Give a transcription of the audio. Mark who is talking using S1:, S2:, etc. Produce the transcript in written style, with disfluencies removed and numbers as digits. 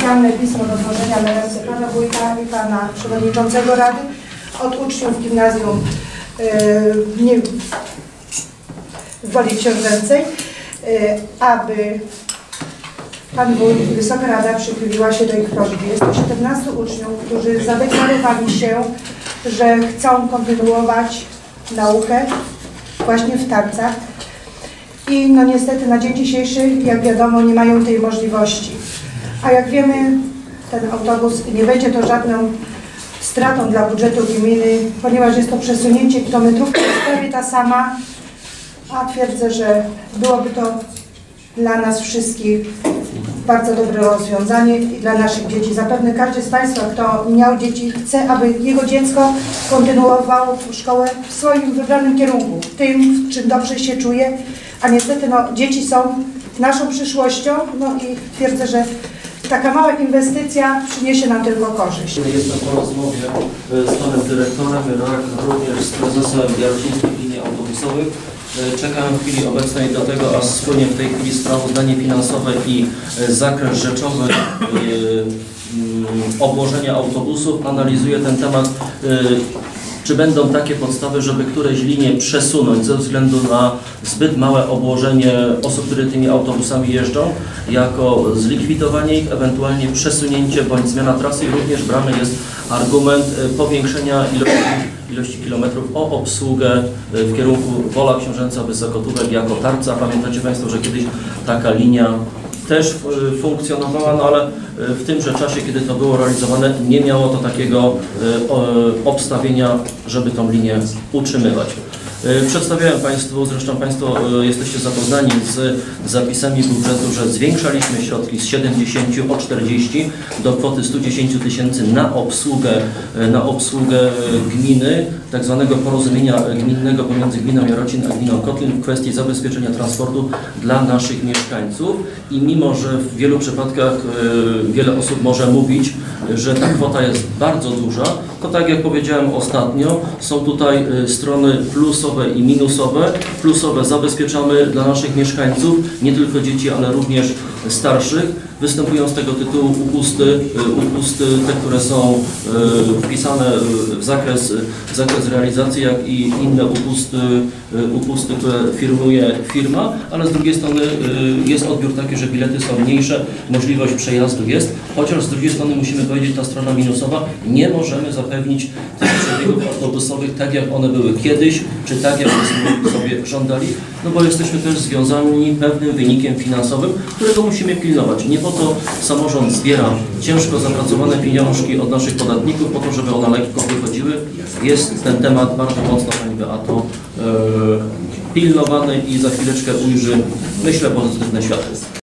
S1: oficjalne pismo do złożenia na ręce pana wójta i pana przewodniczącego rady od uczniów gimnazjum w Woli Książęcej, aby pan wójt i Wysoka Rada przychyliła się do ich prośby. Jest to 17 uczniów, którzy zadeklarowali się, że chcą kontynuować naukę właśnie w Tarcach i no niestety na dzień dzisiejszy, jak wiadomo, nie mają tej możliwości. A jak wiemy, ten autobus nie będzie to żadną stratą dla budżetu gminy, ponieważ jest to przesunięcie kilometrówki, jest prawie ta sama, a twierdzę, że byłoby to dla nas wszystkich bardzo dobre rozwiązanie i dla naszych dzieci. Zapewne każdy z Państwa, kto miał dzieci, chce, aby jego dziecko kontynuowało szkołę w swoim wybranym kierunku, tym, w czym dobrze się czuje, a niestety no, dzieci są naszą przyszłością, no i twierdzę, że taka mała inwestycja przyniesie nam tylko korzyść.
S2: Jestem po rozmowie z panem dyrektorem, również z prezesem Jarocińskiej Linii Autobusowych. Czekam w chwili obecnej do tego, aż spłynie w tej chwili sprawozdanie finansowe i zakres rzeczowy obłożenia autobusów. Analizuję ten temat, czy będą takie podstawy, żeby któreś linie przesunąć ze względu na zbyt małe obłożenie osób, które tymi autobusami jeżdżą, jako zlikwidowanie ich, ewentualnie przesunięcie bądź zmiana trasy. I również brany jest argument powiększenia ilości kilometrów o obsługę w kierunku Wola Książęca Wysokotówek jako Tarca. Pamiętacie Państwo, że kiedyś taka linia też funkcjonowała, no ale w tymże czasie, kiedy to było realizowane, nie miało to takiego obstawienia, żeby tą linię utrzymywać. Przedstawiałem Państwu, zresztą Państwo jesteście zapoznani z zapisami budżetu, że zwiększaliśmy środki z 70 o 40 do kwoty 110 000 na obsługę gminy, tak zwanego porozumienia gminnego pomiędzy gminą Jarocin a gminą Kotlin w kwestii zabezpieczenia transportu dla naszych mieszkańców. I mimo, że w wielu przypadkach wiele osób może mówić, że ta kwota jest bardzo duża, to tak jak powiedziałem ostatnio, są tutaj strony plusowe i minusowe. Plusowe zabezpieczamy dla naszych mieszkańców, nie tylko dzieci, ale również starszych. Występują z tego tytułu upusty, te, które są wpisane w zakres realizacji, jak i inne upusty, które firmuje firma, ale z drugiej strony jest odbiór taki, że bilety są mniejsze, możliwość przejazdu jest, chociaż z drugiej strony musimy powiedzieć, ta strona minusowa, nie możemy zapewnić tych przebiegów autobusowych tak, jak one były kiedyś, czy tak, jak sobie żądali, no bo jesteśmy też związani pewnym wynikiem finansowym, którego musimy pilnować. Nie po to samorząd zbiera ciężko zapracowane pieniążki od naszych podatników, po to, żeby one lekko wychodziły. Jest ten temat bardzo mocno, Pani Beato, pilnowany i za chwileczkę ujrzy, myślę, pozytywne światło.